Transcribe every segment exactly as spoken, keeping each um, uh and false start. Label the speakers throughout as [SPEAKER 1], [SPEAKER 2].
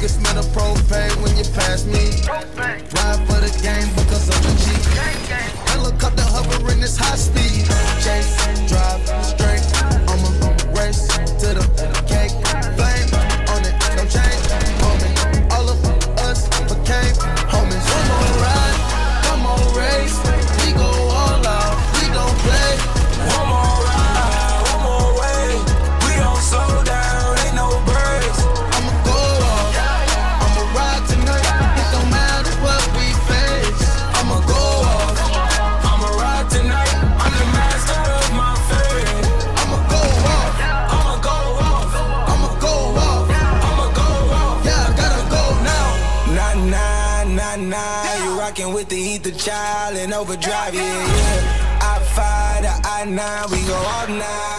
[SPEAKER 1] you smell the propane when you pass me. Ride for the game because of the G. Helicopter hovering this high speed. Chase, drive, straight. I'ma race to the cake. Flame on it, don't change on me. All of us became homies. One more ride, one more race. We go all out, we don't play.
[SPEAKER 2] One more ride, one more way. We don't slow down, ain't no breaks.
[SPEAKER 1] I'ma go off, I'ma ride tonight. It don't matter what we face. I'ma go off,
[SPEAKER 2] I'ma ride tonight. I'm the master of my fate.
[SPEAKER 1] I'ma go off,
[SPEAKER 2] I'ma go off,
[SPEAKER 1] I'ma go off.
[SPEAKER 2] I'ma go off.
[SPEAKER 1] Yeah, I gotta go now.
[SPEAKER 2] Nah, nah, nah, nah. You rockin' with the ether child and overdrive, yeah, yeah. I five to I nine, we go all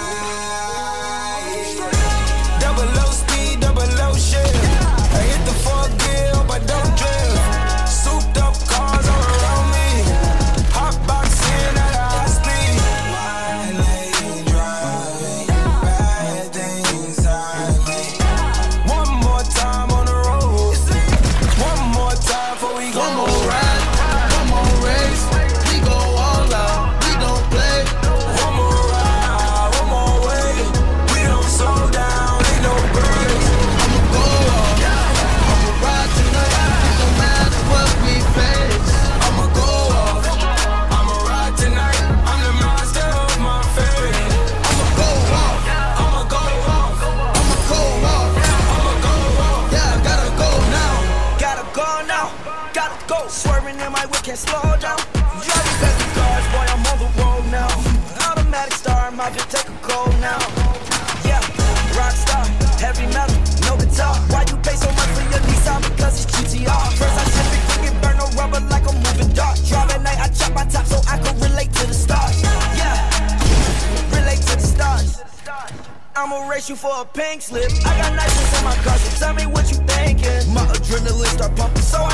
[SPEAKER 2] night. Double low speed, double low shift. I hit the fourth gear, but don't drift. Souped up cars all around me. Hot boxing at a high speed. Wine lady driving, bad things on me. One more time on the road. One more time before we go.
[SPEAKER 1] One more ride, one more race. We go all out, we don't play.
[SPEAKER 2] One more ride, one more way. We don't slow down, ain't no breaks.
[SPEAKER 1] I'ma go off, I'ma ride tonight. It don't matter what we face.
[SPEAKER 2] I'ma go off, I'ma ride tonight. I'm the master of my fate.
[SPEAKER 1] I'ma go off,
[SPEAKER 2] I'ma go off,
[SPEAKER 1] I'ma go off.
[SPEAKER 2] I'ma go off.
[SPEAKER 1] Yeah, I gotta go now.
[SPEAKER 3] Gotta go now, gotta go. Swerving in my whip, can't slow down. Driving past the cars, boy, I'm on the road now. Automatic star, might just take a cold now. Yeah, rock star, heavy metal, no guitar. Why you pay so much for your Nissan? Because it's G T R. First I ship it quick and burn no rubber like a moving dart. Drive at night, I chop my top so I can relate to the stars. Yeah, relate to the stars. I'ma race you for a pink slip. I got niceness in my car, so tell me what you thinking. My adrenaline start pumping, so I